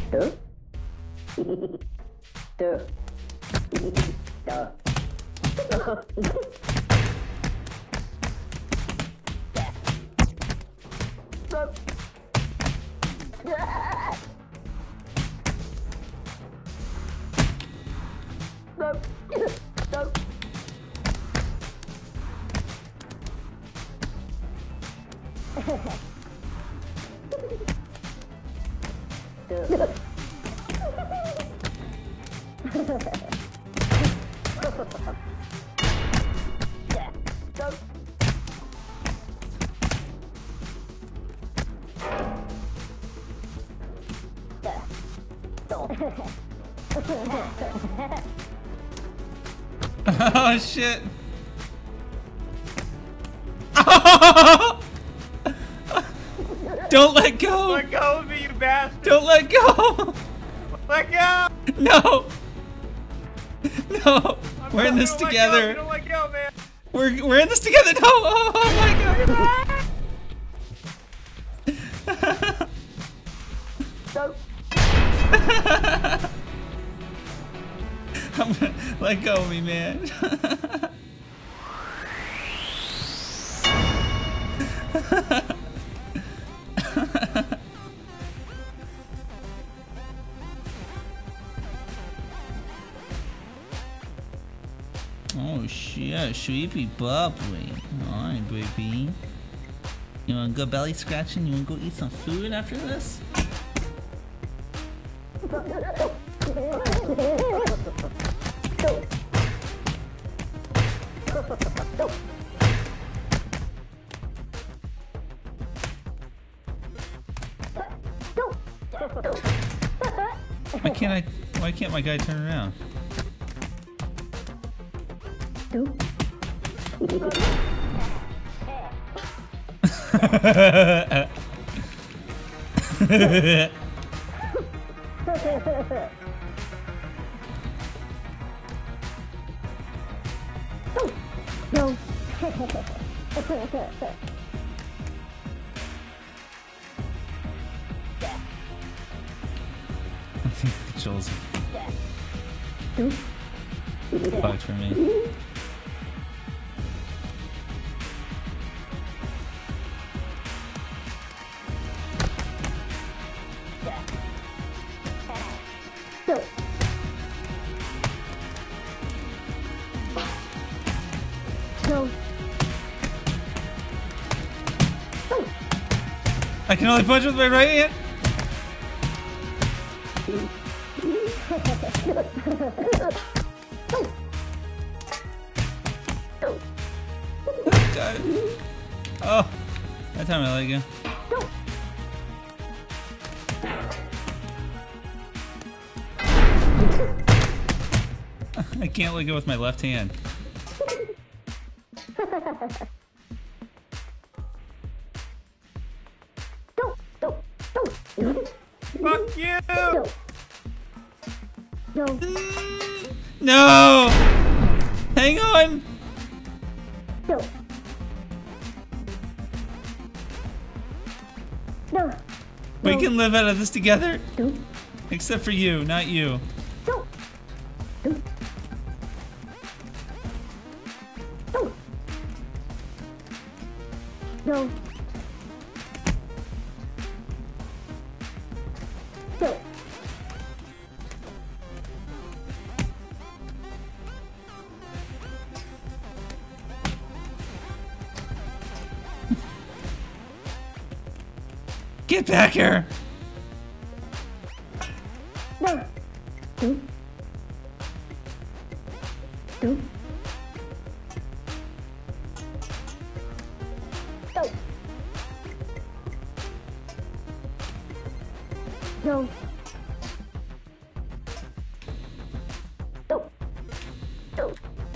Oh shit! Don't let go! Let go of me, you bastard! Don't let go! Let go! No! No! We're in this Don't let together. go, you don't let go, man. We're in this together. No! Oh my god! Let go of me, man. Oh shit, sweepy bubbly. Alright, baby. You wanna go belly scratching? You wanna go eat some food after this? Why can't my guy turn around? No. I think the controls fucked for me. I can only punch with my right hand. Got it. Oh, that time I let you. I can't let go with my left hand. Fuck you! No. No! Hang on! No. No. We can live out of this together. No. Except for you, not you. No. No. No. No. No. Get back here! No. No. No. No. No. No. No.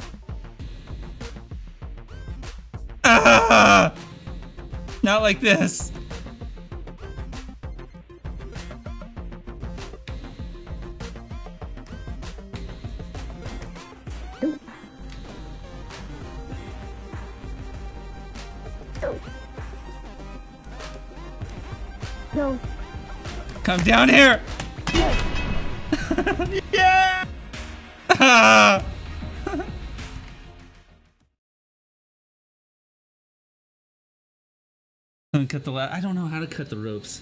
Ah! Not like this. No. Come down here! No. Yeah! Cut the I don't know how to cut the ropes.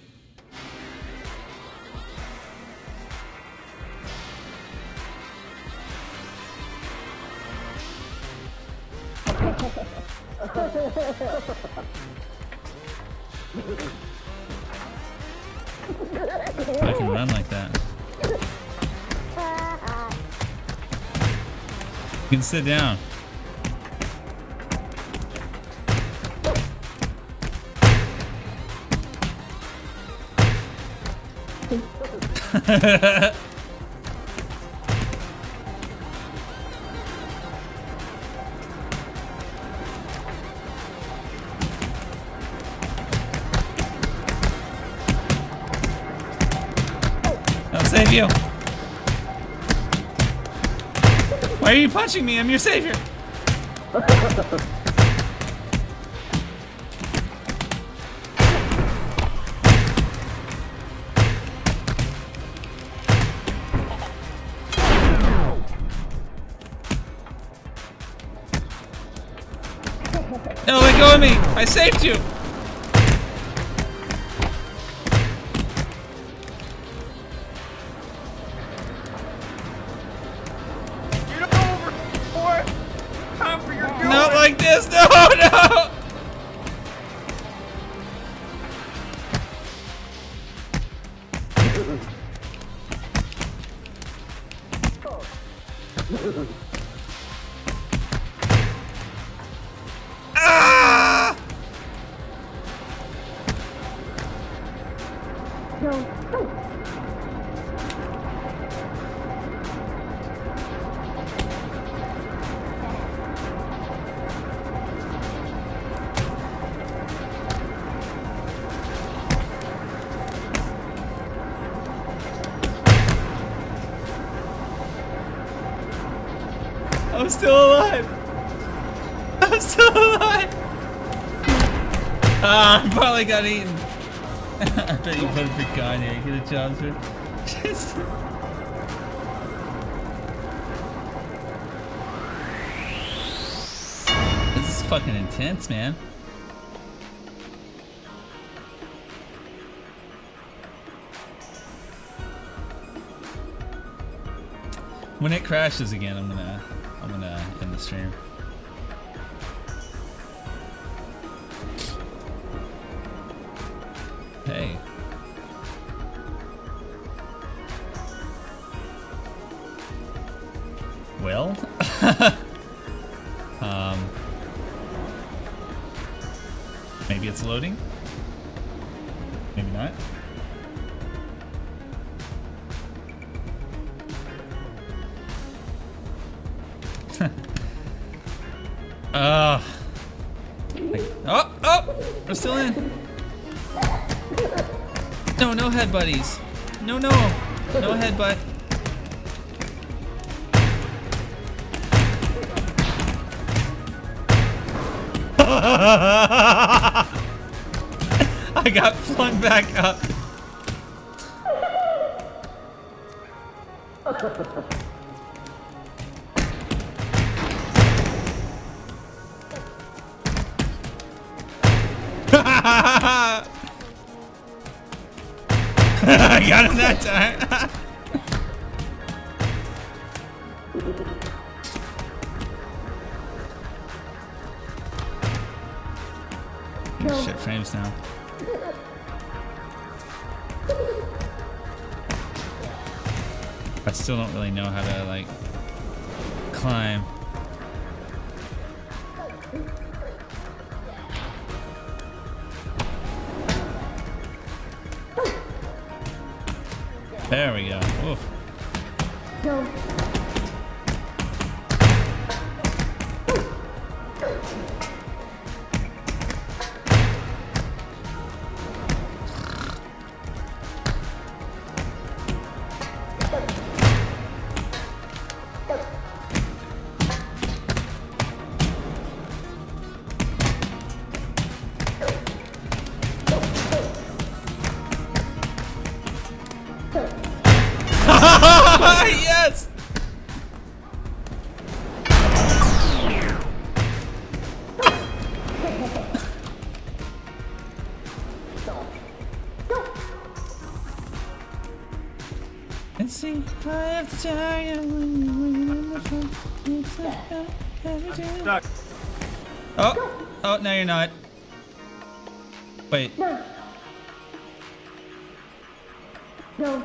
I can run like that. You can sit down. I'll save you. Why are you punching me? I'm your savior. No, let go of me! I saved you! Get over, boy! Time for your going! Not like this! No, no! Ah! I'm still alive! I'm still alive! Ah, I probably got eaten. I bet you put a big guy in here. You get a job, sir. This is fucking intense, man. When it crashes again, I'm gonna end the stream. Hey. Well, maybe it's loading. Maybe not. Oh! We're still in. No head buddies. No headbutt. I got flung back up. I got him that time. Shit frames now. I still don't really know how to like climb. There we go. Oof. No. Ha ha ha! have to tell you when you're on the phone. Stuck. Oh, no, you're not. Wait. No. No.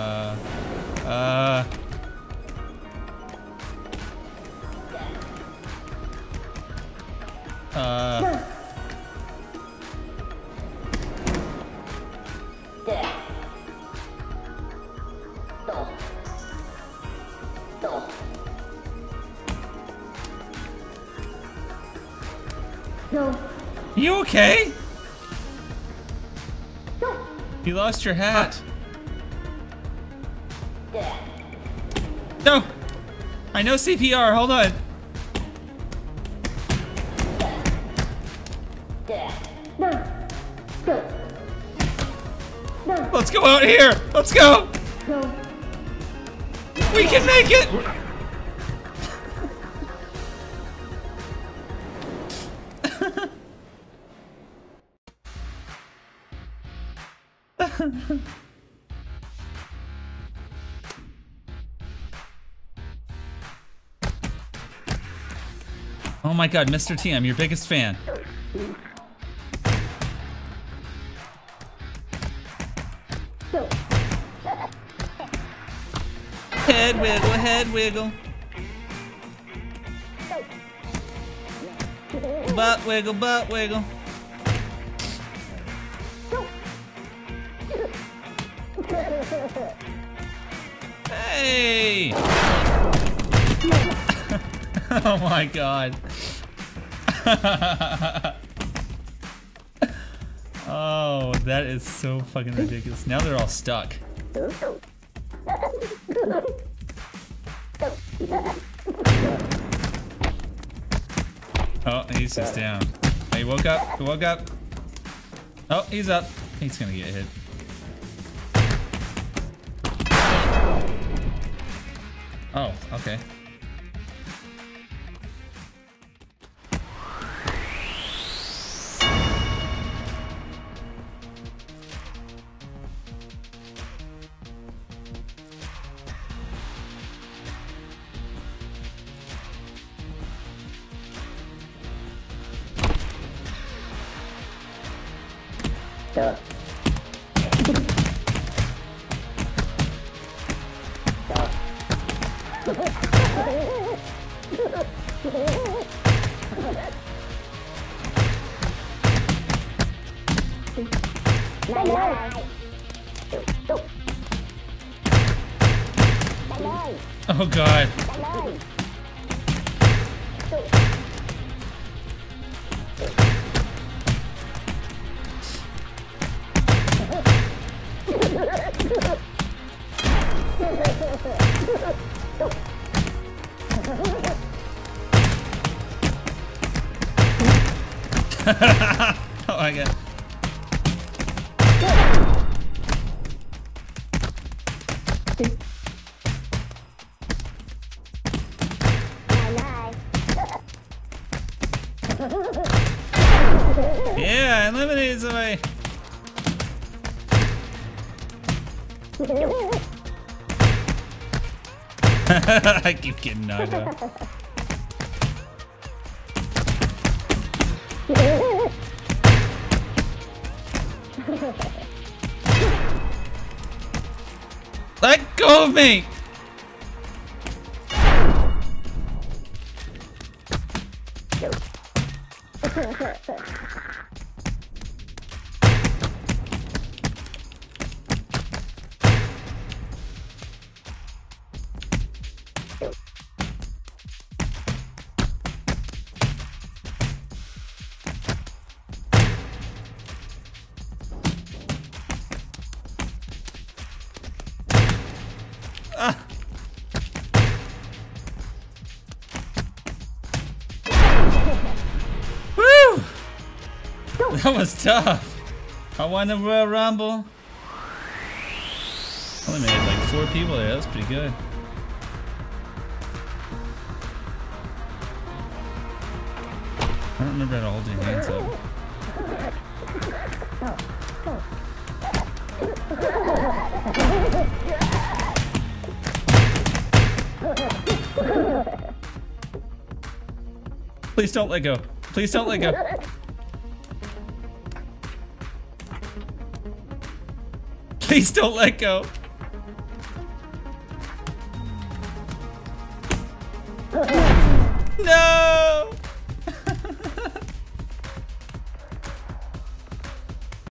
No. You okay? No. You lost your hat. No. I know CPR. Hold on. No. No. No. Let's go out here. Let's go. No. We can make it. Oh my god, Mr. T, I'm your biggest fan. No. Head wiggle, head wiggle. Butt wiggle, butt wiggle. Hey! Oh my god. Oh, that is so fucking ridiculous. Now they're all stuck. Oh, he's just down. Oh, he woke up. He woke up. Oh, he's up. He's gonna get hit. Oh, okay. Oh god. Oh my god. Yeah, eliminate somebody. I keep getting knocked out. Let go of me! Woo! That was tough. I won the Royal Rumble. Only made like 4 people there. That was pretty good. I don't remember how to hold your hands up. Please don't let go. Please don't let go. Please don't let go. No!